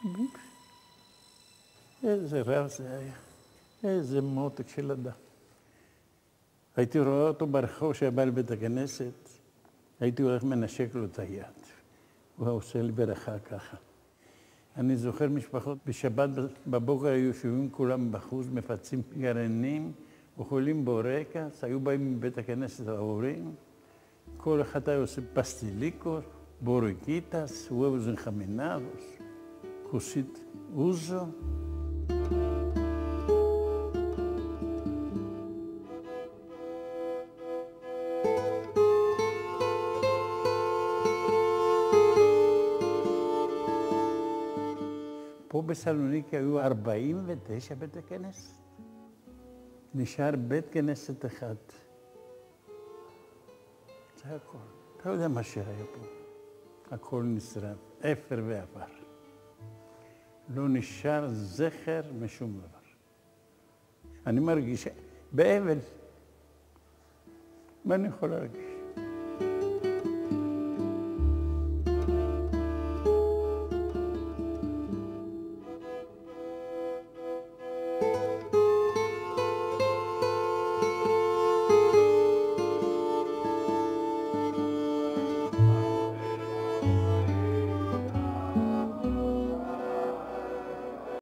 איזה רב זה היה, איזה מותק של אדם. הייתי רואה אותו ברחוב שבא לבית הכנסת, הייתי הולך מנשק לו את היד. הוא עושה לי ברכה ככה. אני זוכר משפחות, בשבת בבוקר היו יושבים כולם בחוץ, מפצים גרעינים, אוכלים בורקס, היו באים מבית הכנסת ההורים, כל אחד היה עושה פסטיליקות, בורקיטס, huevos enjaminados, כוסית אוזו. פה בסלוניקי היו 49 בית כנסת. נשאר בית כנסת אחד. זה הכל. אתה יודע מה שהיה פה. הכל נשרף, אפר ועפר. לא נשאר זכר משום דבר. אני מרגיש באבל. מה אני יכול להרגיש?